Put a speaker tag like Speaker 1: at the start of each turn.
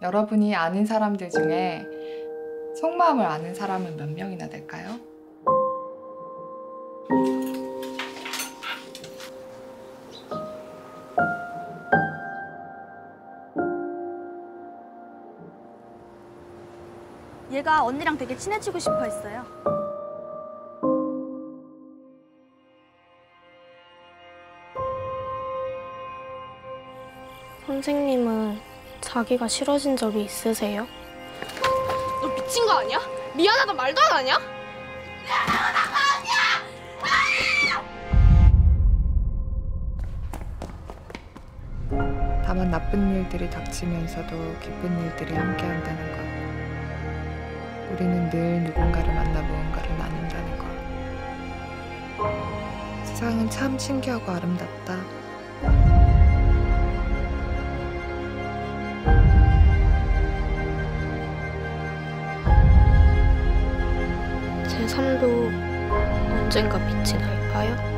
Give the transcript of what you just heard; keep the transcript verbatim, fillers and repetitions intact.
Speaker 1: 여러분이 아는 사람들 중에 속마음을 아는 사람은 몇 명이나 될까요?
Speaker 2: 얘가 언니랑 되게 친해지고 싶어 했어요.
Speaker 3: 선생님은 자기가 싫어진 적이 있으세요?
Speaker 4: 너 미친 거 아니야? 미안하다 말도 안 하냐? 미안하다고
Speaker 1: 아니야! 다만 나쁜 일들이 닥치면서도 기쁜 일들이 함께한다는 것. 우리는 늘 누군가를 만나 무언가를 나눈다는 것. 세상은 참 신기하고 아름답다.
Speaker 3: 제 삶도 언젠가 빛이 날까요?